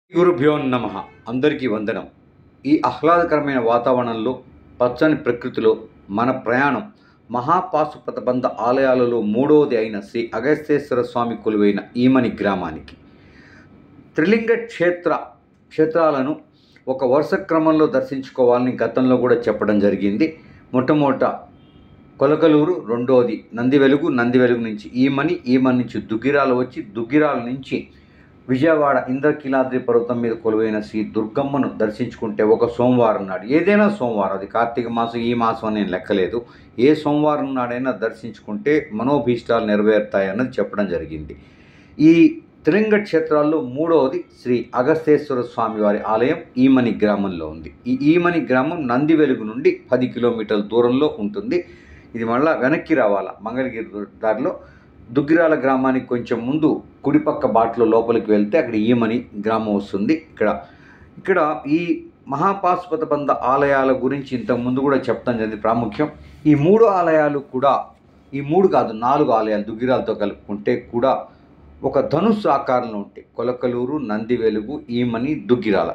గురుభ్యో నమ. అందరికీ వందనం. ఈ ఆహ్లాదకరమైన వాతావరణంలో పచ్చని ప్రకృతిలో మన ప్రయాణం మహాపాశుపతబంధ ఆలయాలలో మూడవది అయిన శ్రీ అగస్తేశ్వర స్వామి కొలువైన ఈమని గ్రామానికి. త్రిలింగ క్షేత్రాలను ఒక వరుస క్రమంలో దర్శించుకోవాలని గతంలో కూడా చెప్పడం జరిగింది. మొట్టమొదట కొలకలూరు, రెండవది నందివెలుగు నుంచి ఈమని నుంచి దుగ్గిరాలు వచ్చి దుగ్గిరాల నుంచి విజయవాడ ఇంద్రకీలాద్రి పర్వతం మీద కొలువైన శ్రీ దుర్గమ్మను దర్శించుకుంటే ఒక సోమవారం నాడు, ఏదైనా సోమవారం, అది కార్తీక మాసం ఈ మాసం నేను లెక్కలేదు, ఏ సోమవారం నాడైనా దర్శించుకుంటే మనోభీష్టాలు నెరవేరుతాయన్నది చెప్పడం జరిగింది. ఈ త్రిలింగ క్షేత్రాల్లో మూడవది శ్రీ అగస్తేశ్వర స్వామి వారి ఆలయం ఈమని గ్రామంలో ఉంది. ఈ ఈమని గ్రామం నందివెలుగు నుండి 10 కిలోమీటర్ల దూరంలో ఉంటుంది. ఇది మళ్ళీ వెనక్కి రావాలా, మంగళగిరి దారిలో దుగ్గిరాల గ్రామానికి కొంచెం ముందు కుడిపక్క బాటలో లోపలికి వెళ్తే అక్కడ ఈమని గ్రామం వస్తుంది. ఇక్కడ ఈ మహాపాశుపతబంధ ఆలయాల గురించి ఇంతకుముందు కూడా చెప్తాను జరిగింది ప్రాముఖ్యం. ఈ 3 ఆలయాలు కూడా, ఈ 3 కాదు 4 ఆలయాలు దుగ్గిరాలతో కలుపుకుంటే కూడా ఒక ధనుస్సు ఆకారంలో ఉంటాయి. కొలకలూరు, నందివెలుగు, ఈమని, దుగ్గిరాల.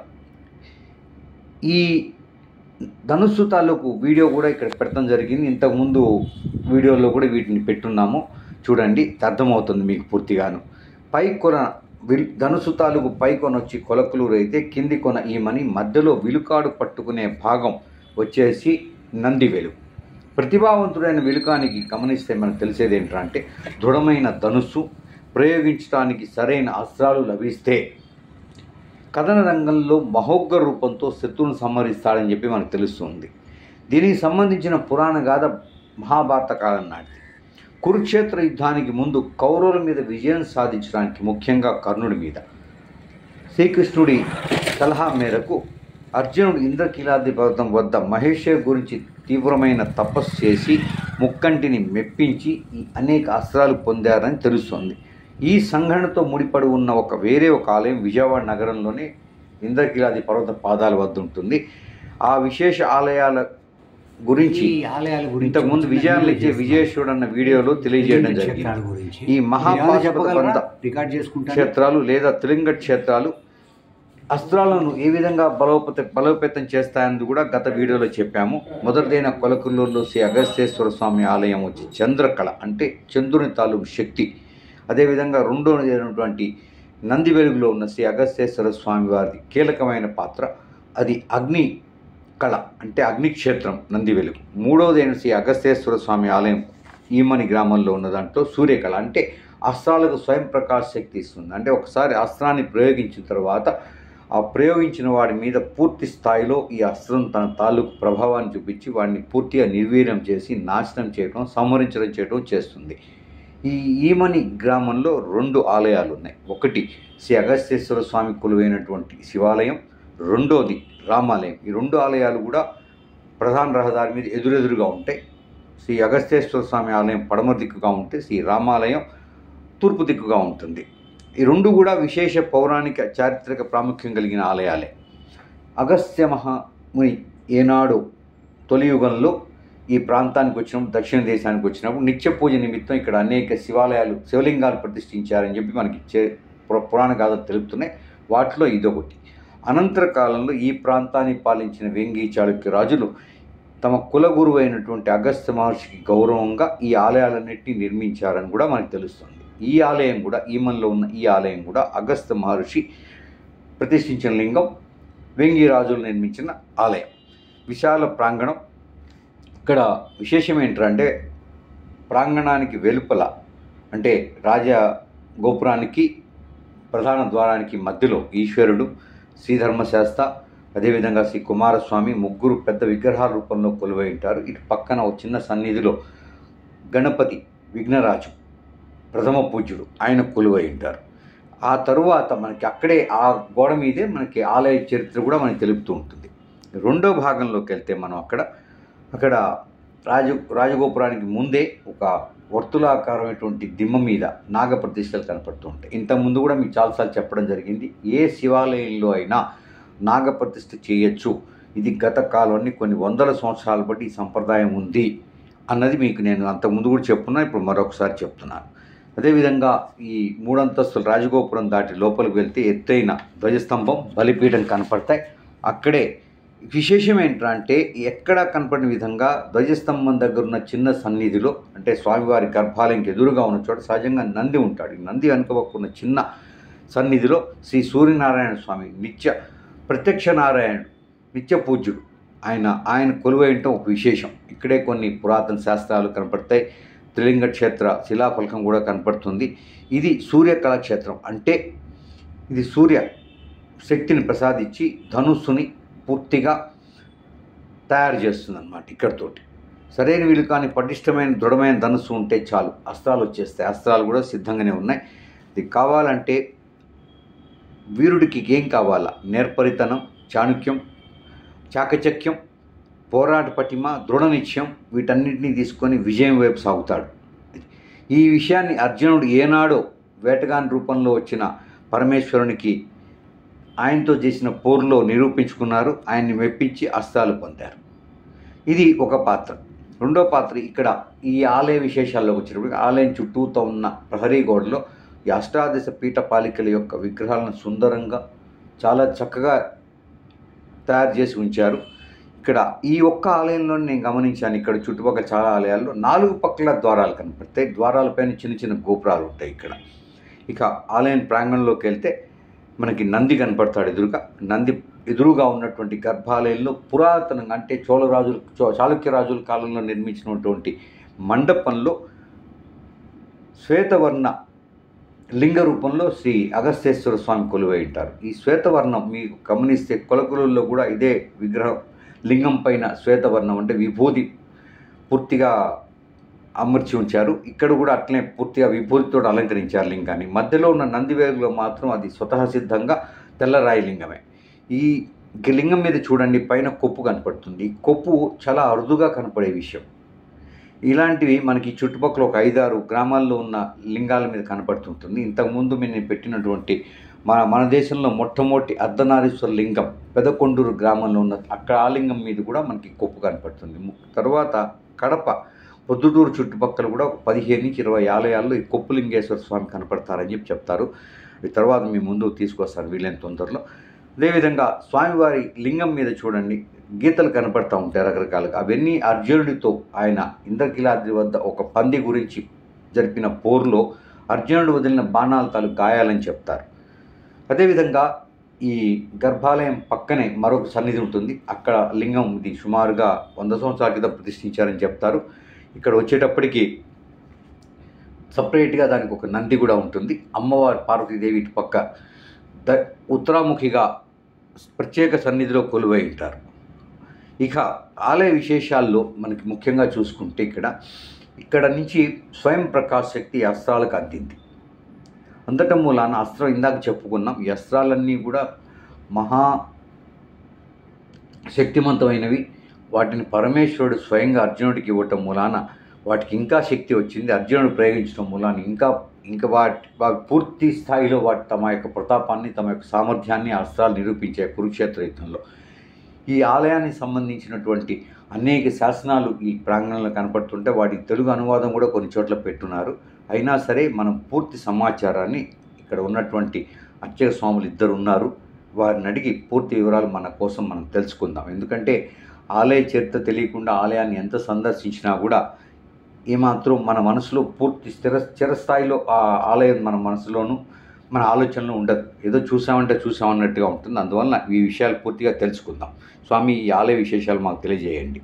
ఈ ధనుస్సు తాలూకు వీడియో కూడా ఇక్కడ పెట్టడం జరిగింది. ఇంతకుముందు వీడియోలో కూడా వీటిని పెట్టున్నాము, చూడండి, అర్థమవుతుంది మీకు పూర్తిగాను. పై కొన ధనుసు తాలూకు పై కొన వచ్చి కొలకలూరు అయితే కింది కొన ఈమని, మధ్యలో విలుకాడు పట్టుకునే భాగం వచ్చేసి నందివెలుగు. ప్రతిభావంతుడైన విలుకానికి గమనిస్తే మనకు తెలిసేది ఏంటంటే, దృఢమైన ధనుస్సు, ప్రయోగించడానికి సరైన అస్త్రాలు లభిస్తే కథన రంగంలో మహోగ్ర రూపంతో శత్రువును సంహరిస్తాడని చెప్పి మనకు తెలుస్తుంది. దీనికి సంబంధించిన పురాణ గాథ మహాభారత కాలం నాటిది. కురుక్షేత్ర యుద్ధానికి ముందు కౌరవుల మీద విజయం సాధించడానికి, ముఖ్యంగా కర్ణుడి మీద, శ్రీకృష్ణుడి సలహా మేరకు అర్జునుడు ఇంద్రకీలాద్రి పర్వతం వద్ద మహేశ్వరు గురించి తీవ్రమైన తపస్సు చేసి ముక్కంటిని మెప్పించి అనేక అస్త్రాలు పొందారని తెలుస్తుంది. ఈ సంఘటనతో ముడిపడి ఉన్న వేరే ఒక ఆలయం విజయవాడ నగరంలోనే ఇంద్రకీలాద్రి పర్వత పాదాల వద్ద ఉంటుంది. ఆ విశేష ఆలయాల గురించి ఇంతకుముందు విజయాలు ఇచ్చే విజయేశ్వరుడు అన్న వీడియోలో తెలియజేయడం జరిగింది. ఈ మహాపాశుపతబంధ క్షేత్రాలు లేదా త్రిలింగ క్షేత్రాలు అస్త్రాలను ఏ విధంగా బలోపేతం చేస్తాయని కూడా గత వీడియోలో చెప్పాము. మొదటిదైన కొలకలూరులో శ్రీ అగస్తేశ్వర స్వామి ఆలయం వచ్చి చంద్రకళ, అంటే చంద్రుని తాలూకు శక్తి. అదేవిధంగా రెండోదైనటువంటి నందివెలుగులో ఉన్న శ్రీ అగస్తేశ్వర స్వామి వారిది కీలకమైన పాత్ర, అది అగ్ని కళ, అంటే అగ్నిక్షేత్రం నందివెలుగు. మూడవదైన శ్రీ అగస్తేశ్వర స్వామి ఆలయం ఈమని గ్రామంలో ఉన్న దాంట్లో సూర్యకళ, అంటే అస్త్రాలకు స్వయం ప్రకాశ శక్తి ఇస్తుంది. అంటే ఒకసారి అస్త్రాన్ని ప్రయోగించిన తర్వాత ఆ ప్రయోగించిన వాడి మీద పూర్తి స్థాయిలో ఈ అస్త్రం తన తాలూకు ప్రభావాన్ని చూపించి వాడిని పూర్తిగా నిర్వీర్యం చేసి నాశనం చేయడం, సంహరించడం చేస్తుంది. ఈ ఈమని గ్రామంలో 2 ఆలయాలు ఉన్నాయి. ఒకటి శ్రీ అగస్తేశ్వర స్వామి కొలువైనటువంటి శివాలయం, రెండోది రామాలయం. ఈ 2 ఆలయాలు కూడా ప్రధాన రహదారి మీద ఎదురెదురుగా ఉంటాయి. శ్రీ అగస్తేశ్వర స్వామి ఆలయం పడమర దిక్కుగా ఉంటే శ్రీ రామాలయం తూర్పు దిక్కుగా ఉంటుంది. ఈ 2 కూడా విశేష పౌరాణిక చారిత్రక ప్రాముఖ్యం కలిగిన ఆలయాలే. అగస్త్య మహాముని ఏనాడు తొలి యుగంలో ఈ ప్రాంతానికి వచ్చినప్పుడు, దక్షిణ దేశానికి వచ్చినప్పుడు నిత్య పూజ నిమిత్తం ఇక్కడ అనేక శివలింగాలు ప్రతిష్ఠించారని చెప్పి మనకి పురాణ గాథ తెలుపుతున్నాయి. వాటిలో ఇదొకటి. అనంతర కాలంలో ఈ ప్రాంతాన్ని పాలించిన వేంగి చాళుక్య రాజులు తమ కులగురువు అయినటువంటి అగస్త్య మహర్షికి గౌరవంగా ఈ ఆలయాలన్నింటినీ నిర్మించారని కూడా మనకు తెలుస్తుంది. ఈ ఆలయం కూడా, ఈమన్లో ఉన్న ఈ ఆలయం కూడా అగస్త్య మహర్షి ప్రతిష్ఠించిన లింగం, వేంగి రాజులు నిర్మించిన ఆలయం. విశాల ప్రాంగణం. ఇక్కడ విశేషం ఏంటంటే, ప్రాంగణానికి వెలుపల, అంటే రాజగోపురానికి ప్రధాన ద్వారానికి మధ్యలో ఈశ్వరుడు, శ్రీధర్మశాస్త్ర, అదేవిధంగా శ్రీ కుమారస్వామి ముగ్గురు పెద్ద విగ్రహాల రూపంలో కొలువై ఉంటారు. ఇటు పక్కన ఒక చిన్న సన్నిధిలో గణపతి విఘ్నరాజు ప్రథమ పూజ్యుడు, ఆయన కొలువై ఉంటారు. ఆ తరువాత మనకి అక్కడే ఆ గోడ మీదే మనకి ఆలయ చరిత్ర కూడా మనకి తెలుపుతూ ఉంటుంది. రెండో భాగంలోకి వెళ్తే మనం అక్కడ రాజగోపురానికి ముందే ఒక వర్తులాకారమైనటువంటి దిమ్మ మీద నాగప్రతిష్టలు కనపడుతూ ఉంటాయి. ఇంతకుముందు కూడా మీకు చాలాసార్లు చెప్పడం జరిగింది, ఏ శివాలయంలో అయినా నాగప్రతిష్ఠ చేయొచ్చు. ఇది గత కాలాన్ని కొన్ని వందల సంవత్సరాల బట్టి ఈ సంప్రదాయం ఉంది అన్నది మీకు నేను అంతకుముందు కూడా చెప్తున్నాను, ఇప్పుడు మరొకసారి చెప్తున్నాను. అదేవిధంగా ఈ మూడంతస్తుల రాజగోపురం దాటి లోపలికి వెళ్తే ఎత్తైన ధ్వజస్తంభం, బలిపీఠం కనపడతాయి. అక్కడే విశేషం ఏంటంటే ఎక్కడా కనపడిన విధంగా ధ్వజస్తంభం దగ్గర ఉన్న చిన్న సన్నిధిలో, అంటే స్వామివారి గర్భాలయంకి ఎదురుగా ఉన్న చోట సహజంగా నంది ఉంటాడు. ఈ నంది వెనుకబక్కున్న చిన్న సన్నిధిలో శ్రీ సూర్యనారాయణ స్వామి ప్రత్యక్ష నారాయణుడు, నిత్య పూజ్యుడు, ఆయన కొలువై ఉండటం ఒక విశేషం. ఇక్కడే కొన్ని పురాతన శాస్త్రాలు కనపడతాయి. త్రిలింగ క్షేత్ర శిలాఫలకం కూడా కనపడుతుంది. ఇది సూర్య కళాక్షేత్రం, అంటే ఇది సూర్య శక్తిని ప్రసాదించి ధనుస్సుని పూర్తిగా తయారు చేస్తుంది అన్నమాట. ఇక్కడితోటి సరైన వీలు కానీ పటిష్టమైన దృఢమైన ధనుస్సు ఉంటే చాలు, అస్త్రాలు వచ్చేస్తాయి. అస్త్రాలు కూడా సిద్ధంగానే ఉన్నాయి. ఇది కావాలంటే వీరుడికి ఏం కావాలా? నేర్పరితనం, చాణుక్యం, చాకచక్యం, పోరాట పటిమ, దృఢ నిశ్చయం, వీటన్నింటినీ తీసుకొని విజయం వైపు సాగుతాడు. ఈ విషయాన్ని అర్జునుడు ఏనాడో వేటగాని రూపంలో వచ్చిన పరమేశ్వరునికి ఆయనతో చేసిన పోరులో నిరూపించుకున్నారు. ఆయన్ని మెప్పించి అస్త్రాలు పొందారు. ఇది ఒక పాత్ర. రెండో పాత్ర ఇక్కడ ఈ ఆలయ విశేషాల్లోకి వచ్చినప్పుడు ఆలయం చుట్టూతో ఉన్న ప్రహరీ గోడలో ఈ అష్టాదశ పీఠపాలికల యొక్క విగ్రహాలను సుందరంగా చాలా చక్కగా తయారు చేసి ఉంచారు. ఇక్కడ ఈ ఒక్క ఆలయంలో నేను గమనించాను, ఇక్కడ చుట్టుపక్కల చాలా ఆలయాల్లో 4 పక్కల ద్వారాలు కనపడతాయి. ద్వారాలపైన చిన్న చిన్న గోపురాలు ఉంటాయి. ఇక్కడ ఇక ఆలయం ప్రాంగణంలోకి వెళ్తే మనకి నంది కనపడతాడు ఎదురుగా. నంది ఎదురుగా ఉన్నటువంటి గర్భాలయంలో పురాతనంగా, అంటే చాళుక్య రాజుల కాలంలో నిర్మించినటువంటి మండపంలో శ్వేతవర్ణ లింగ రూపంలో శ్రీ అగస్తేశ్వర స్వామి కొలువై ఉంటారు. ఈ శ్వేతవర్ణం మీకు గమనిస్తే కొలకులలో కూడా ఇదే విగ్రహం, లింగం పైన శ్వేతవర్ణం అంటే విభూది పూర్తిగా అమర్చి ఉంచారు. ఇక్కడ కూడా అట్లనే పూర్తిగా విభూతితో అలంకరించారు లింగాన్ని. మధ్యలో ఉన్న నందివేలులో మాత్రం అది స్వతహా సిద్ధంగా తెల్లరాయి లింగమే. ఈ లింగం మీద చూడండి, పైన కొప్పు కనపడుతుంది. కొప్పు చాలా అరుదుగా కనపడే విషయం. ఇలాంటివి మనకి చుట్టుపక్కల ఒక 5-6 గ్రామాల్లో ఉన్న లింగాల మీద కనపడుతుంటుంది. ఇంతకుముందు నేను పెట్టినటువంటి మన దేశంలో మొట్టమొదటి అర్ధనారీశ్వర లింగం పెదకొండూరు గ్రామంలో ఉన్న అక్కడ ఆ లింగం మీద కూడా మనకి కొప్పు కనపడుతుంది. తర్వాత కడప, పొద్దుటూరు చుట్టుపక్కల కూడా ఒక 15-20 ఆలయాల్లో ఈ కొప్పు లింగేశ్వర స్వామి కనపడతారని చెప్తారు. తర్వాత మీ ముందు తీసుకొస్తాను వీలైన తొందరలో. అదేవిధంగా స్వామివారి లింగం మీద చూడండి గీతలు కనపడతా ఉంటాయి రకరకాలుగా. అవన్నీ అర్జునుడితో ఆయన ఇంద్రకీలాద్రి వద్ద ఒక పంది గురించి జరిపిన పోరులో అర్జునుడు వదిలిన బాణాల తాలూకు గాయాలని చెప్తారు. అదేవిధంగా ఈ గర్భాలయం పక్కనే మరొక సన్నిధి ఉంటుంది. అక్కడ లింగం ఇది సుమారుగా 100 సంవత్సరాల క్రితం ప్రతిష్ఠించారని చెప్తారు. ఇక్కడ వచ్చేటప్పటికి సపరేట్గా దానికి ఒక నంది కూడా ఉంటుంది. అమ్మవారు పార్వతీదేవి ఇటు పక్క ఉత్తరాముఖిగా ప్రత్యేక సన్నిధిలో కొలువై ఉంటారు. ఇక ఆలయ విశేషాల్లో మనకి ముఖ్యంగా చూసుకుంటే ఇక్కడ నుంచి స్వయం ప్రకాశ శక్తి అస్త్రాలకు అందింది. అందటం మూలాన అస్త్రం ఇందాక చెప్పుకున్నాం. ఈ అస్త్రాలన్నీ కూడా మహా శక్తివంతమైనవి. వాటిని పరమేశ్వరుడు స్వయంగా అర్జునుడికి ఇవ్వటం మూలాన వాటికి ఇంకా శక్తి వచ్చింది. అర్జునుడు ప్రయోగించడం మూలాన ఇంకా వాటి పూర్తి స్థాయిలో తమ యొక్క ప్రతాపాన్ని, తమ యొక్క సామర్థ్యాన్ని అస్త్రాలు నిరూపించే కురుక్షేత్ర యుద్ధంలో. ఈ ఆలయానికి సంబంధించినటువంటి అనేక శాసనాలు ఈ ప్రాంగణంలో కనపడుతుంటే వాటికి తెలుగు అనువాదం కూడా కొన్ని చోట్ల పెట్టున్నారు. అయినా సరే మనం పూర్తి సమాచారాన్ని ఇక్కడ ఉన్నటువంటి అర్చక స్వాములు 2 ఉన్నారు, వారిని అడిగి పూర్తి వివరాలు మన కోసం మనం తెలుసుకుందాం. ఎందుకంటే ఆలయ చరిత్ర తెలియకుండా ఆలయాన్ని ఎంత సందర్శించినా కూడా ఏమాత్రం మన మనసులో పూర్తి చిరస్థాయిలో ఆ ఆలయం మన మనసులోనూ మన ఆలోచనలో ఉండదు. ఏదో చూసామన్నట్టుగా ఉంటుంది. అందువలన ఈ విషయాలు పూర్తిగా తెలుసుకుందాం. స్వామి, ఈ ఆలయ విశేషాలు మాకు తెలియజేయండి.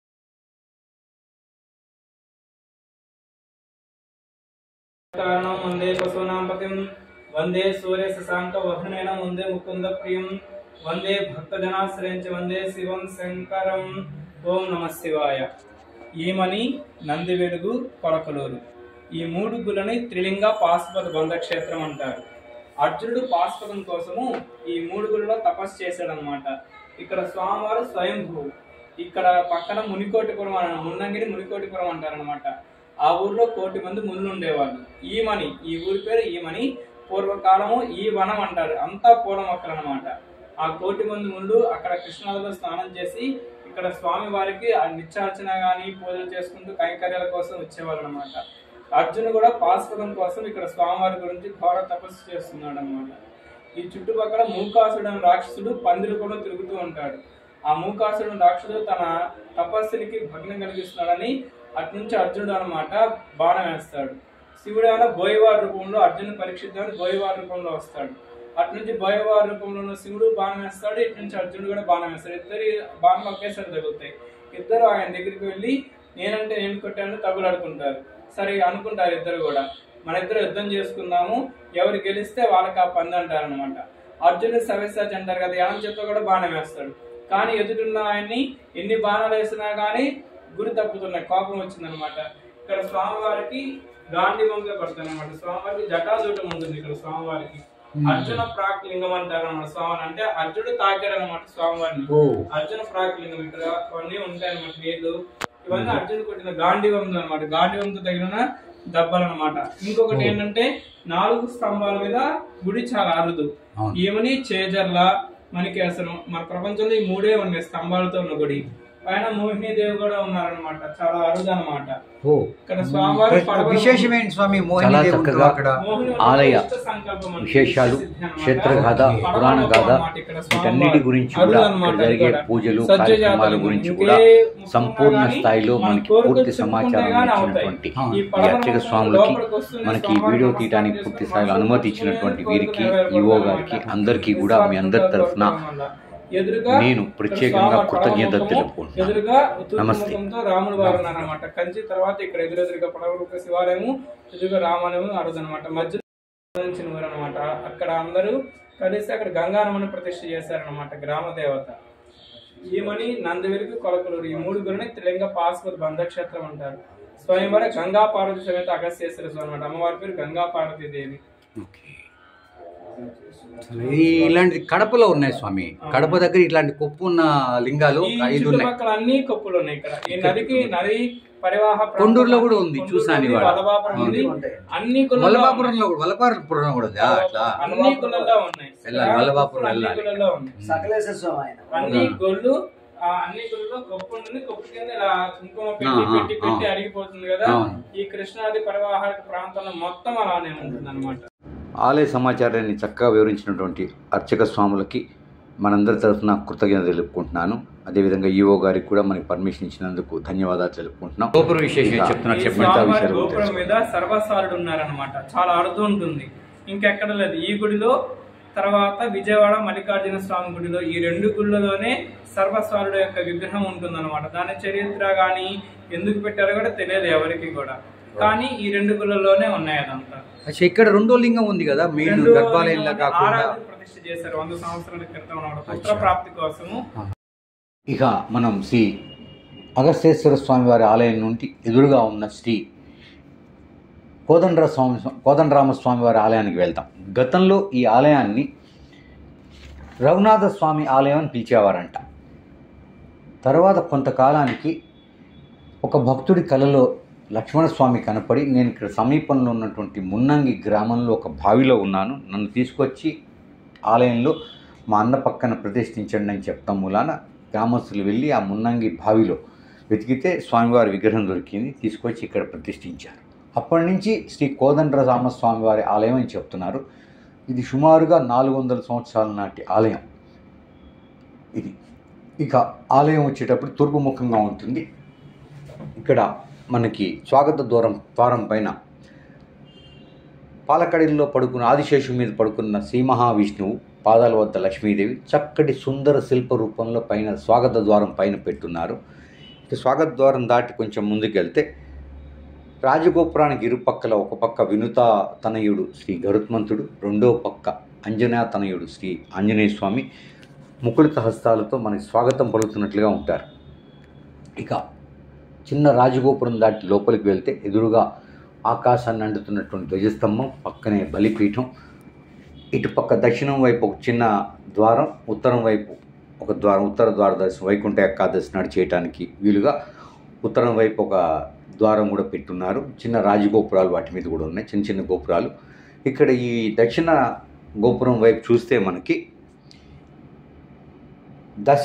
వందే పశూనాం పతిం వందే సూర్య శశాంక వహనేన వందే ముకుంద ప్రియం వందే భక్తజనాశ్రయంచ వందే శివం శంకరం. ఓం నమ శివాయ. ఈమని, నంది వెలుగు, కొలకలూరు ఈ 3 గుళ్ళని త్రిలింగ పాశుపత బంధ క్షేత్రం అంటారు. అర్జునుడు పాశుపతం కోసము ఈ 3 గుళ్ళలో తపస్సు చేశాడనమాట. ఇక్కడ స్వామివారు స్వయంభూ. ఇక్కడ పక్కన మునికోటిపురం మున్నంగిరి మునికోటిపురం అంటారనమాట. ఆ ఊర్లో 1,000,000 మంది మునులు ఉండేవాళ్ళు. ఈమని, ఈ ఊరి పేరు ఈమని. పూర్వకాలము ఈ వనం అంటారు. అంతా పూల మొక్కలు అనమాట. ఆ 1,000,000 మంది మునులు అక్కడ కృష్ణానదిలో స్నానం చేసి ఇక్కడ స్వామి వారికి నిత్యార్చన కానీ పూజలు చేసుకుంటూ కైంకర్యాల కోసం వచ్చేవాళ్ళు అనమాట. అర్జునుడు కూడా పాశుపతం కోసం ఇక్కడ స్వామివారి గురించి ఘోర తపస్సు చేస్తున్నాడు అనమాట. ఈ చుట్టుపక్కల మూకాసుడు అనే రాక్షసుడు పందిరి కూడా తిరుగుతూ ఉంటాడు. ఆ మూకాసుడు రాక్షసుడు తన తపస్సునికి భగ్నం కలిగిస్తున్నాడని అటు నుంచి అర్జునుడు అనమాట బాణం వేస్తాడు. శివుడు ఏమైనా బోయవారి రూపంలో అర్జునుడు పరీక్షిద్దామని బోయవారి రూపంలో వస్తాడు. అటు నుంచి బోయవారి రూపంలో ఉన్న శివుడు బాణం వేస్తాడు, ఇటు నుంచి అర్జునుడు కూడా బాణం వేస్తాడు. ఇద్దరు బాణం ఒకేసారి తగులుతాయి. ఇద్దరు ఆయన దగ్గరికి వెళ్ళి నేనంటే నేను కొట్టాను తగులాడుకుంటారు. సరే అనుకుంటారు ఇద్దరు కూడా, మన ఇద్దరు యుద్ధం చేసుకుందాము, ఎవరు గెలిస్తే వాళ్ళకి ఆ పంది అంటారు అనమాట. అర్జునుడు సవ్యసాచి అంటారు కదా, ఎడం చేత్తో కూడా బాణం వేస్తాడు. కానీ ఎదుటిన్న ఆయన్ని ఎన్ని బాణాలు వేసినా కానీ గురి తప్పుతున్నాయి, కోపం వచ్చిందనమాట. ఇక్కడ స్వామివారికి గాంధీవంగా పడతాయి అనమాట. స్వామివారికి జటాజూటం ఉంటుంది ఇక్కడ స్వామివారికి. అర్జున ప్రాక్లింగం అంటారు అన్నమాట స్వామిని. అంటే అర్జునుడు తాకాడు అనమాట స్వామివారిని. అర్జున ప్రాక్లింగం ఇక్కడ అవన్నీ ఉంటాయి అనమాట నీళ్లు. ఇవన్నీ అర్జునుడు కొట్టిన గాంధీవంతో అనమాట. గాంధీవంతో తగిన దెబ్బలు అనమాట. ఇంకొకటి ఏంటంటే 4 స్తంభాల మీద గుడి చాలా అరుదు. ఏమని చేజర్ల, మణికేశ్వరం, మన ప్రపంచంలో ఈ 3 ఉన్నాయి స్తంభాలతో ఉన్న గుడి. పైన మోహినీదేవి కూడా ఉన్నారనమాట, చాలా అరుదు అనమాట. ఇక్కడ స్వామివారి విశేషమైన స్వామి చాలా చక్కగా ఆలయ విశేషాలు, క్షేత్రగాథ, పురాణ గాథ, వీటన్నిటి గురించి కూడా జరిగే పూజలు కార్యక్రమాల గురించి కూడా సంపూర్ణ స్థాయిలో మనకి పూర్తి సమాచారం ఇచ్చినటువంటి ఈ అర్చక స్వాములకి, మనకి ఈ వీడియో తీయడానికి పూర్తి స్థాయిలో అనుమతి ఇచ్చినటువంటి వీరికి, ఈవో గారికి, అందరికీ కూడా మీ అందరి తరఫున నేను ప్రత్యేకంగా కృతజ్ఞతలు తెలుపుకుంటున్నాను. ఎదురుగా నమస్తే. రాముడు వారు ఉన్నారనమాట. కంచి తర్వాత ఇక్కడ ఎదురెదురుగా పడవరూప శివాలయము, ఎదురుగా రామాలయము అరుదనమాట. మధ్యలో అనమాట. అక్కడ అందరూ కలిసి అక్కడ గంగారమని ప్రతిష్ఠ చేశారనమాట, గ్రామ దేవత. ఈమని నందివెలుగు కొలకలూరు, ఈ 3 గురిని త్రిలింగ పాశుపత బంధక్షేత్రం అంటారు. స్వయంవర గంగా పార్వతి సమేత అగస్త్యేశ్వర స్వామి అనమాట. అమ్మవారి పేరు గంగా పార్వతీ దేవి. ఇలాంటి కడపలో ఉన్నాయి స్వామి. కడప దగ్గర ఇట్లాంటి కొప్పు ఉన్న లింగాలు 5 ఉన్నాయి. అన్ని కొప్పులు ఉన్నాయి ఇక్కడ. ఈ నదికి నది పరివాహ కొండూరులో కూడా ఉంది, చూసాను. అన్ని వల్లభాపురంలో కూడా అన్ని గుళ్ళల్లో ఉన్నాయి. అన్ని గుళ్ళు, అన్ని గుళ్ళలో కొప్పు ఉంటుంది. కొప్పు కింద ఇలా కుంకుమ పెట్టి పెట్టి అడిగిపోతుంది కదా. ఈ కృష్ణాది పరివాహ ప్రాంతంలో మొత్తం అలానే ఉంటుంది అనమాట. ఆలయ సమాచారాన్ని చక్కగా వివరించినటువంటి అర్చక స్వాములకి మనందరి తరఫున కృతజ్ఞత తెలుపుకుంటున్నాను. అదేవిధంగా ఈవో గారికి కూడా మనకి పర్మిషన్ ఇచ్చినందుకు ధన్యవాదాలు తెలుపుకుంటున్నాం. గోపురం విశేషం చెప్తున్నారు. గోపురం మీద సర్వసారుడు ఉన్నారనమాట. చాలా అరుదు ఉంటుంది, ఇంకెక్కడ లేదు. ఈ గుడిలో తర్వాత విజయవాడ మల్లికార్జున స్వామి గుడిలో, ఈ 2 గుళ్ళలోనే సర్వసారుడు యొక్క విగ్రహం ఉంటుందన్నమాట. దాని చరిత్ర కానీ ఎందుకు పెట్టారో కూడా తెలియదు ఎవరికి కూడా, కానీ ఈ 2 గుళ్ళలోనే ఉన్నాయి అదంతా. ఇక్కడ 2వ లింగం ఉంది కదా, మెయిన్ గర్భాలయంలో కాకుండా ప్రతిష్ఠ చేశారు 100 సంవత్సరాల క్రితం పుత్ర ప్రాప్తి కోసము. ఇక మనం శ్రీ అగస్త్యేశ్వర స్వామి వారి ఆలయం నుండి ఎదురుగా ఉన్న శ్రీ కోదండరామస్వామి వారి ఆలయానికి వెళ్తాం. గతంలో ఈ ఆలయాన్ని రఘునాథ స్వామి ఆలయం అని పిలిచేవారంట. తర్వాత కొంతకాలానికి ఒక భక్తుడి కలలో లక్ష్మణస్వామి కనపడి, నేను ఇక్కడ సమీపంలో ఉన్నటువంటి మున్నంగి గ్రామంలో ఒక బావిలో ఉన్నాను, నన్ను తీసుకొచ్చి ఆలయంలో మా అన్న పక్కన ప్రతిష్ఠించండి అని చెప్తాం మూలాన గ్రామస్తులు వెళ్ళి ఆ మున్నంగి బావిలో వెతికితే స్వామివారి విగ్రహం దొరికింది, తీసుకొచ్చి ఇక్కడ ప్రతిష్ఠించారు. అప్పటి నుంచి శ్రీ కోదండరామస్వామి వారి ఆలయం అని చెప్తున్నారు. ఇది సుమారుగా 400 సంవత్సరాల నాటి ఆలయం ఇది. ఇక ఆలయం వచ్చేటప్పుడు తూర్పు ముఖంగా ఉంటుంది. ఇక్కడ మనకి స్వాగత ద్వారం పైన పాలకడిలో పడుకున్న ఆదిశేషు మీద పడుకున్న శ్రీ మహావిష్ణువు, పాదాల వద్ద లక్ష్మీదేవి చక్కటి సుందర శిల్ప రూపంలో పైన స్వాగత ద్వారం పైన పెట్టున్నారు. ఇక స్వాగత ద్వారం దాటి కొంచెం ముందుకెళ్తే రాజగోపురానికి ఇరుపక్కల ఒక పక్క వినుతా తనయుడు శ్రీ గరుత్మంతుడు, రెండో పక్క అంజనా తనయుడు శ్రీ ఆంజనేయ స్వామి ముకుళిత హస్తాలతో మనకి స్వాగతం పలుకుతున్నట్లుగా ఉంటారు. ఇక చిన్న రాజగోపురం దాటి లోపలికి వెళ్తే ఎదురుగా ఆకాశాన్ని అంటుతున్నటువంటి ధ్వజస్తంభం, పక్కనే బలిపీఠం, ఇటుపక్క దక్షిణం వైపు ఒక చిన్న ద్వారం, ఉత్తరం వైపు ఒక ద్వారం, ఉత్తర ద్వార దర్శనం వైకుంఠ ఏకాదశి చేయడానికి వీలుగా ఉత్తరం వైపు ఒక ద్వారం కూడా పెట్టున్నారు. చిన్న రాజగోపురాలు వాటి మీద కూడా ఉన్నాయి, చిన్న చిన్న గోపురాలు. ఇక్కడ ఈ దక్షిణ గోపురం వైపు చూస్తే మనకి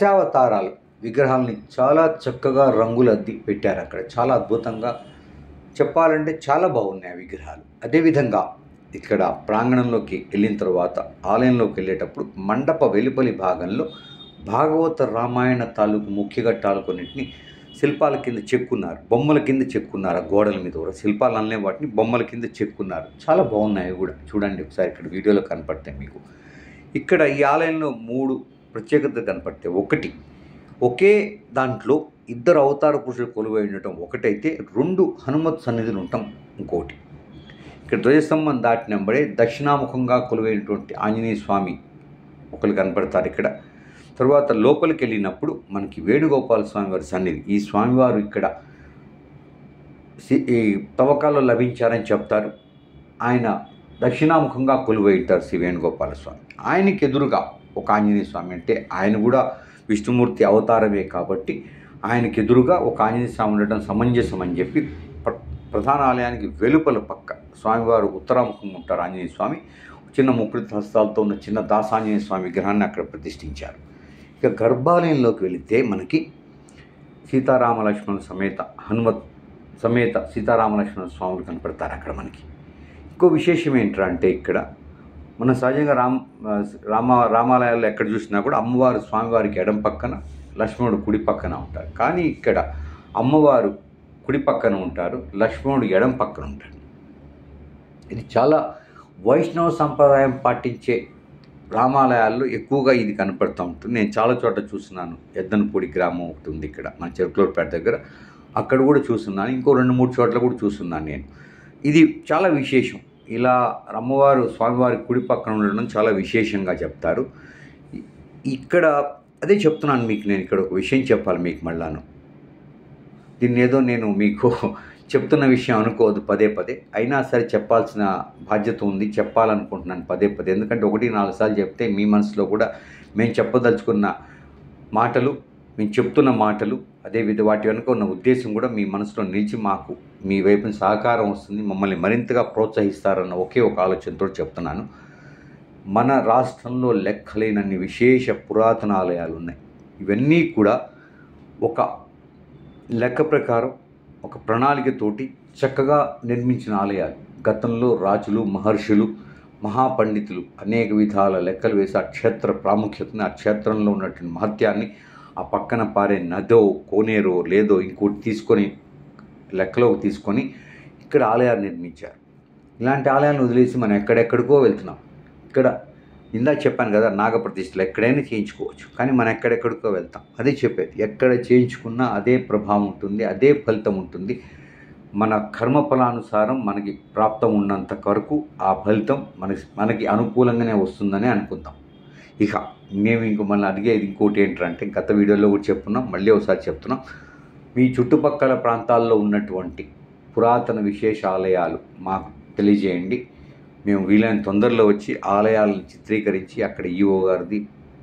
దశావతారాలు విగ్రహాలని చాలా చక్కగా రంగులు అద్ది పెట్టారు. అక్కడ చాలా అద్భుతంగా చెప్పాలంటే చాలా బాగున్నాయి ఆ విగ్రహాలు. అదేవిధంగా ఇక్కడ ప్రాంగణంలోకి వెళ్ళిన తర్వాత ఆలయంలోకి వెళ్ళేటప్పుడు మండప వెలుపలి భాగంలో భాగవత రామాయణ తాలూకు ముఖ్య ఘట్టాలు కొన్నింటిని శిల్పాల కింద చెక్కున్నారు, బొమ్మల కింద చెక్కున్నారు. ఆ గోడల మీద కూడా శిల్పాలు అనలే, వాటిని బొమ్మల కింద చెక్కున్నారు. చాలా బాగున్నాయి అవి కూడా. చూడండి ఒకసారి, ఇక్కడ వీడియోలో కనపడతాయి మీకు. ఇక్కడ ఈ ఆలయంలో 3 ప్రత్యేకతలు కనపడతాయి. ఒకటి, ఒకే దాంట్లో 2 అవతార పురుషులు కొలువై ఉండటం ఒకటైతే, 2 హనుమత్ సన్నిధులు ఉండటం ఇంకోటి. ఇక్కడ ధ్వజస్తంభం దాటినంబడే దక్షిణాముఖంగా కొలువైనటువంటి ఆంజనేయ స్వామి ఒకరు కనపడతారు ఇక్కడ. తర్వాత లోపలికి వెళ్ళినప్పుడు మనకి వేణుగోపాల స్వామి వారి సన్నిధి. ఈ స్వామివారు ఇక్కడ ఈ తవ్వకాల్లో లభించారని చెప్తారు. ఆయన దక్షిణాముఖంగా కొలువై ఉంటారు శ్రీ వేణుగోపాల స్వామి. ఆయనకి ఎదురుగా ఒక ఆంజనేయ స్వామి, అంటే ఆయన కూడా విష్ణుమూర్తి అవతారమే కాబట్టి ఆయనకి ఎదురుగా ఒక ఆంజనేయ స్వామి ఉండటం సమంజసం అని చెప్పి ప్రధాన ఆలయానికి వెలుపల పక్క స్వామివారు ఉత్తరాముఖంగా ఉంటారు ఆంజనేయ స్వామి. చిన్న ముకుళిత హస్తాలతో ఉన్న చిన్న దాసాంజనేయ స్వామి విగ్రహాన్ని అక్కడ ప్రతిష్ఠించారు. ఇక గర్భాలయంలోకి వెళితే మనకి సీతారామలక్ష్మణ సమేత హనుమత్ సమేత సీతారామలక్ష్మణ స్వాములు కనపడతారు అక్కడ మనకి. ఇంకో విశేషం ఏంటంటే ఇక్కడ మన సహజంగా రామాలయాల్లో ఎక్కడ చూసినా కూడా అమ్మవారు స్వామివారికి ఎడం పక్కన, లక్ష్మణుడు కుడి పక్కన ఉంటారు. కానీ ఇక్కడ అమ్మవారు కుడి పక్కన ఉంటారు, లక్ష్మణుడు ఎడం పక్కన ఉంటాడు. ఇది చాలా వైష్ణవ సంప్రదాయం పాటించే రామాలయాల్లో ఎక్కువగా ఇది కనపడుతూ ఉంటుంది. నేను చాలా చోట్ల చూస్తున్నాను. ఎద్దనపూడి గ్రామం ఒకటి ఉంది ఇక్కడ మన చెరుకులూరుపేట దగ్గర, అక్కడ కూడా చూస్తున్నాను. ఇంకో 2-3 చోట్ల కూడా చూస్తున్నాను నేను. ఇది చాలా విశేషం. ఇలా అమ్మవారు స్వామివారి కుడి పక్కన ఉండడం చాలా విశేషంగా చెప్తారు. ఇక్కడ అదే చెప్తున్నాను మీకు. నేను ఇక్కడ ఒక విషయం చెప్పాలి మీకు మళ్ళాను. దీన్ని ఏదో నేను మీకు చెప్తున్న విషయం అనుకోవద్దు పదే పదే, అయినా సరే చెప్పాల్సిన బాధ్యత ఉంది, చెప్పాలనుకుంటున్నాను పదే పదే. ఎందుకంటే 1-4 సార్లు చెప్తే మీ మనసులో కూడా మేము చెప్పదలుచుకున్న మాటలు, మేము చెప్తున్న మాటలు, వాటి వెనుక ఉన్న ఉద్దేశం కూడా మీ మనసులో నిలిచి మాకు మీ వైపున సహకారం వస్తుంది, మమ్మల్ని మరింతగా ప్రోత్సహిస్తారన్న ఒకే ఒక ఆలోచనతో చెప్తున్నాను. మన రాష్ట్రంలో లెక్కలేనన్ని విశేష పురాతన ఆలయాలు ఉన్నాయి. ఇవన్నీ కూడా ఒక లెక్క ప్రకారం, ఒక ప్రణాళికతోటి చక్కగా నిర్మించిన ఆలయాలు. గతంలో రాజులు, మహర్షులు, మహాపండితులు అనేక విధాల లెక్కలు వేసి ఆ క్షేత్ర ప్రాముఖ్యతని, ఆ క్షేత్రంలో ఉన్నటువంటి మహత్యాన్ని, ఆ పక్కన పారే నదో కోనేరో లేదో ఇంకోటి తీసుకొని లెక్కలోకి తీసుకొని ఇక్కడ ఆలయాలు నిర్మించారు. ఇలాంటి ఆలయాలను వదిలేసి మనం ఎక్కడెక్కడికో వెళ్తున్నాం. ఇక్కడ ఇందాక చెప్పాను కదా, నాగప్రతిష్ఠలు ఎక్కడైనా చేయించుకోవచ్చు, కానీ మనం ఎక్కడెక్కడికో వెళ్తాం. అదే చెప్పేది, ఎక్కడ చేయించుకున్నా అదే ప్రభావం ఉంటుంది, అదే ఫలితం ఉంటుంది. మన కర్మఫలానుసారం మనకి ప్రాప్తం ఉన్నంత వరకు ఆ ఫలితం మనకి అనుకూలంగానే వస్తుందని అనుకుందాం. ఇక మేము మళ్ళీ అడిగేది ఇంకోటి ఏంటంటే, గత వీడియోలో కూడా చెప్పున్నాం, మళ్ళీ ఒకసారి చెప్తున్నాం. మీ చుట్టుపక్కల ప్రాంతాల్లో ఉన్నటువంటి పురాతన విశేష ఆలయాలు మాకు తెలియజేయండి. మేము వీలైన తొందరలో వచ్చి ఆలయాలను చిత్రీకరించి అక్కడ ఈఓ గారిది,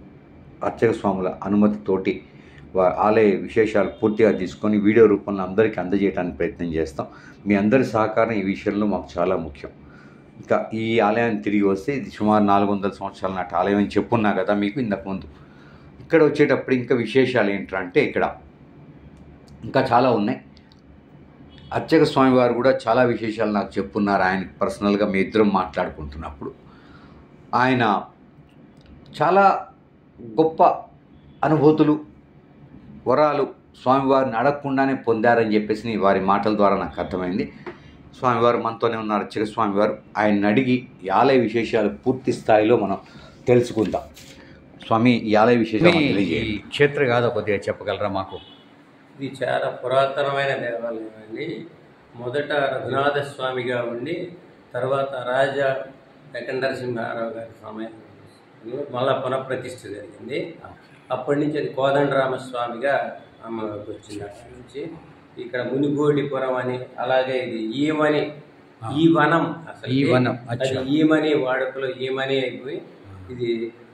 అర్చక స్వాముల అనుమతితోటి ఆలయ విశేషాలు పూర్తిగా తీసుకొని వీడియో రూపంలో అందరికీ అందజేయడానికి ప్రయత్నం చేస్తాం. మీ అందరి సహకారం ఈ విషయంలో మాకు చాలా ముఖ్యం. ఇంకా ఈ ఆలయాన్ని తిరిగి వస్తే ఇది సుమారు 400 సంవత్సరాల నాటి ఆలయం అని చెప్పున్నా కదా మీకు ఇంతకుముందు. ఇక్కడ వచ్చేటప్పుడు ఇంకా విశేషాలు ఏంటంటే ఇక్కడ ఇంకా చాలా ఉన్నాయి. అర్చక స్వామి వారు కూడా చాలా విశేషాలు నాకు చెప్పున్నారు. ఆయన పర్సనల్గా మీ ఇద్దరం మాట్లాడుకుంటున్నప్పుడు ఆయన చాలా గొప్ప అనుభూతులు, వరాలు స్వామివారిని అడగకుండానే పొందారని చెప్పేసి వారి మాటల ద్వారా నాకు అర్థమైంది. స్వామివారు మనతోనే ఉన్నారు, అర్చక స్వామివారు. ఆయన్ని అడిగి ఈ ఆలయ విశేషాలు పూర్తి స్థాయిలో మనం తెలుసుకుందాం. స్వామి, ఈ ఆలయ విశేషాలు తెలియజేయండి. క్షేత్ర కాదా కొద్దిగా చెప్పగలరా మాకు? ఇది చాలా పురాతనమైన దేవాలయం అండి. మొదట రఘునాథ స్వామిగా ఉండి తర్వాత రాజా వెంకటనరసింహారావు గారి సమయంలో మళ్ళా పునఃప్రతిష్ఠ జరిగింది. అప్పటి నుంచి అది కోదండరామస్వామిగా అమ్మలోకి వచ్చింది. అక్కడి నుంచి ఇక్కడ మునిగోడిపురం అని, అలాగే ఇది ఈమని, ఈ వనం, అసలు అది ఈమని వాడుకలో ఈమని అయిపోయి ఇది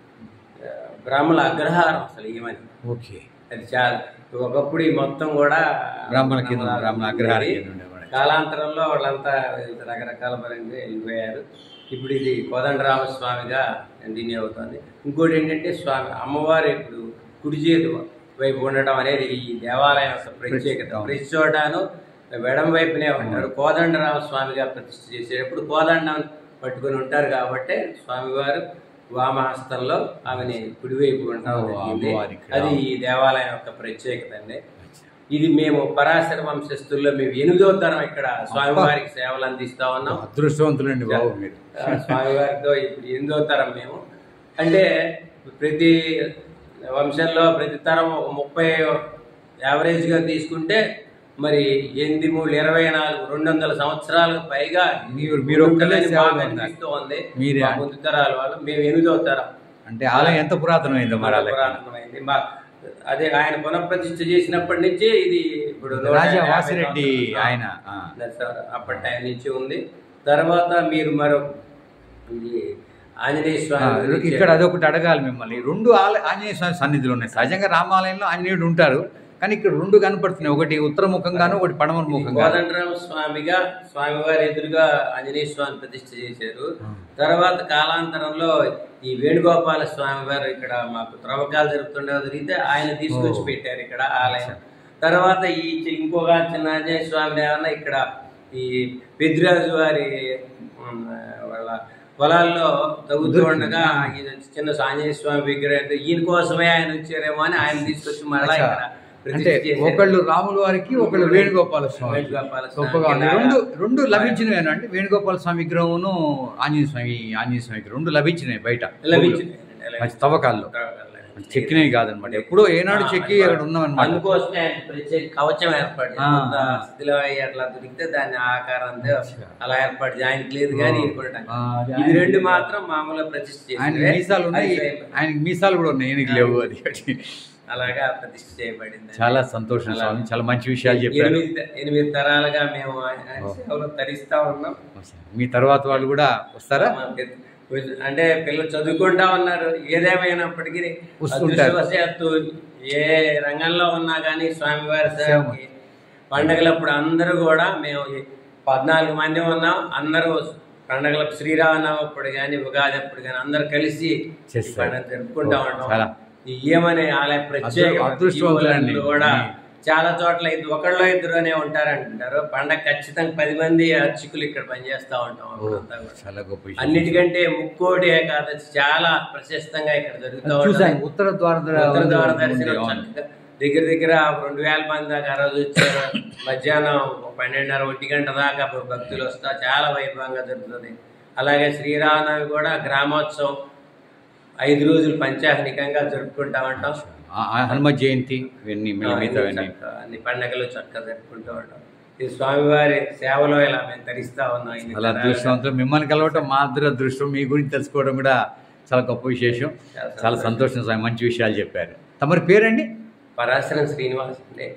బ్రాహ్మణ అగ్రహారం. అసలు ఈమని ఓకే, అది చాలా ఒకప్పుడు ఈ మొత్తం కూడా బ్రాహ్మణ అగ్రహారం. కాలాంతరంలో వాళ్ళంతా రకరకాల పరంగా వెళ్ళిపోయారు. ఇప్పుడు ఇది కోదండరామస్వామిగా కంటిన్యూ అవుతుంది. ఇంకోటి ఏంటంటే స్వామి అమ్మవారు ఇప్పుడు కుడి చేతి వైపు ఉండడం అనేది ఈ దేవాలయం ప్రత్యేకత. ప్రతి చోటను ఎడం వైపునే ఉంటారు. కోదండరామస్వామిగా ప్రతిష్ఠ చేసేటప్పుడు కోదండం పట్టుకొని ఉంటారు కాబట్టి స్వామివారు వామహస్తంలో ఆమెని కుడివైపు ఉండడం జరిగింది. అది ఈ దేవాలయం యొక్క ప్రత్యేకత అండి. ఇది మేము పరాశర వంశస్థుల్లో మేము 8వ తరం ఇక్కడ స్వామివారికి సేవలు అందిస్తా ఉన్నాం. అదృష్టవంతులండి బాబు మీరు. స్వామివారితో ఇప్పుడు 8వ తరం మేము. అంటే ప్రతి వంశంలో ప్రతి తరం 30 యావరేజ్గా తీసుకుంటే మరి 8, 3, 24 200 సంవత్సరాలకు పైగా మీరు అందిస్తూ ఉంది. ముందు తరాల వాళ్ళు. మేము 8వ తరం. అంటే ఆలయం ఎంత పురాతనమైందో మరి. పురాతనమైంది. అదే ఆయన పునఃప్రతిష్ఠ చేసినప్పటి నుంచి ఇది ఇప్పుడు రాజా వాసిరెడ్డి ఆయన అప్పటి టైం నుంచి ఉంది. తర్వాత మీరు మరో ఆంజనేయ స్వామి ఇక్కడ అదొకటి అడగాలి మిమ్మల్ని. 2 ఆంజనేయ స్వామి సన్నిధులు ఉన్నాయి. సహజంగా రామాలయంలో ఆంజనేయుడు ఉంటారు, కానీ ఇక్కడ 2 కనపడుతున్నాయి. ఒకటి ఉత్తరముఖంగాను, ఒకటి పడమరముఖంగా. కోదండరామ స్వామిగా స్వామివారి ఎదురుగా ఆంజనేయ స్వామి ప్రతిష్ఠ చేశారు. తర్వాత కాలాంతరంలో ఈ వేణుగోపాల స్వామి వారు ఇక్కడ మాకు త్రవ్వకాలు జరుపుతుండే జరిగితే ఆయన తీసుకొచ్చి పెట్టారు ఇక్కడ ఆలయం. తర్వాత ఈ ఇంకొక చిన్న ఆంజనేయ స్వామిని ఏమన్నా ఇక్కడ ఈ పెద్దిరాజు వారి వాళ్ళ పొలాల్లో తవ్వుతూ ఉండగా చిన్న ఆంజనేయ స్వామి విగ్రహం ఈయన కోసమే ఆయన వచ్చారేమో అని ఆయన తీసుకొచ్చి మళ్ళా ఇక్కడ అంటే ఒకళ్ళు రాముల వారికి, ఒకళ్ళు వేణుగోపాల స్వామి. రెండు లభించినవి అంటే వేణుగోపాల స్వామి విగ్రహమును ఆంజనేయ స్వామి 2 లభించినాయి బయట తవ్వకాల్లో. చెక్కినవి కాదనమాట, ఎప్పుడో ఏనాడు చెక్కి అక్కడ ఉన్నామన్నమాట. అందుకోసమే ప్రత్యేక కవచం ఏర్పాటు అట్లా దొరికితే దాని ఆకారంతో అలా ఏర్పాటు ఆయనకి లేదు కానీ ఇది 2 మాత్రం మామూలుగా ప్రతిష్ఠ చేసి. ఆయన మీసాలు ఉన్నాయి, ఆయనకి మీసాలు కూడా ఉన్నాయి, ఈయనకి లేవు. అది అలాగా ప్రతిష్ఠ చేయబడింది. చాలా సంతోషం స్వామి, చాలా మంచి విషయాలు చెప్పారు. 8 తరాలుగా మేము తరిస్తా ఉన్నాం. మీ తర్వాత వాళ్ళు కూడా వస్తారా? అంటే పిల్లలు చదువుకుంటా ఉన్నారు. ఏదేమైనప్పటికీ అదృష్టవశాత్తు ఏ రంగంలో ఉన్నా కానీ స్వామివారి సేవకి పండగలప్పుడు అందరూ కూడా మేము 14 మంది ఉన్నాం. అందరూ పండగలకు శ్రీరామనవప్పుడు కానీ ఉగాది అప్పుడు కానీ అందరు కలిసి పండుగ జరుపుకుంటా ఉంటాం. ఏమనే ఆలయ ప్రత్యేక కూడా చాలా చోట్ల ఒకళ్ళో ఇద్దరునే ఉంటారంటారు. పండగ ఖచ్చితంగా 10 మంది అర్చకులు ఇక్కడ పనిచేస్తూ ఉంటాం. అన్నిటికంటే ముక్కోటి ఏకాదశి చాలా ప్రశస్తంగా ఇక్కడ జరుగుతూ ఉంటాం. ఉత్తర ద్వార దర్శనం దగ్గర 2000 మంది దాకా ఆ రోజు వచ్చారు. మధ్యాహ్నం 12:30, 1 గంట దాకా భక్తులు వస్తా చాలా వైభవంగా జరుగుతుంది. అలాగే శ్రీరామనవమి కూడా గ్రామోత్సవం 5 రోజులు పంచాహ్నికంగా జరుపుకుంటా ఉంటాం. హనుమ జయంతి అన్ని పండుగలు చక్కగా జరుపుకుంటూ ఉంటాం. ఈ స్వామివారి సేవలో ఇలా మేము తరిస్తా ఉన్నాం. చాలా అదృష్టవంతులు. మిమ్మల్ని కలవటం మా అదృష్టం, మీ గురించి తెలుసుకోవడం కూడా చాలా గొప్ప విశేషం. చాలా సంతోషం స్వామి, మంచి విషయాలు చెప్పారు. తమరి పేరండి? పరాశరం శ్రీనివాస్ అండి.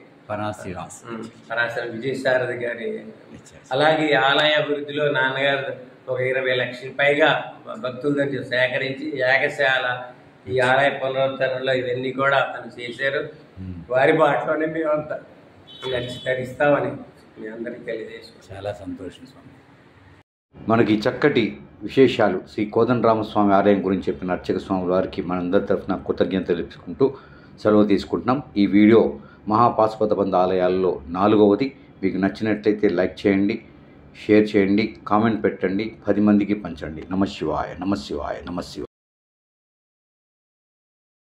పరాశరం విజయసారథి గారి. అలాగే ఆలయ అభివృద్ధిలో నాన్నగారు ఒక 20 లక్షల పైగా భక్తుల దగ్గర సేకరించి యాగశాల, ఈ ఆలయ పునరుద్ధరణలో ఇవన్నీ కూడా అతను చేశారు. వారి బాటలోనే మేమంతా తరిస్తామని మీ అందరికీ తెలియజేసుకుంటాం. చాలా సంతోషం స్వామి. మనకి చక్కటి విశేషాలు శ్రీ కోదండరామస్వామి ఆలయం గురించి చెప్పిన అర్చక స్వామి వారికి మనందరి తరఫున కృతజ్ఞతలు తెలుపుకుంటూ సెలవు తీసుకుంటున్నాం. ఈ వీడియో మహాపాశుపత బంధ ఆలయాల్లో 4వది. మీకు నచ్చినట్లయితే లైక్ చేయండి, షేర్ చేయండి, కామెంట్ పెట్టండి, 10 మందికి పంచండి. నమః శివాయ, నమః శివాయ, నమః శివాయ.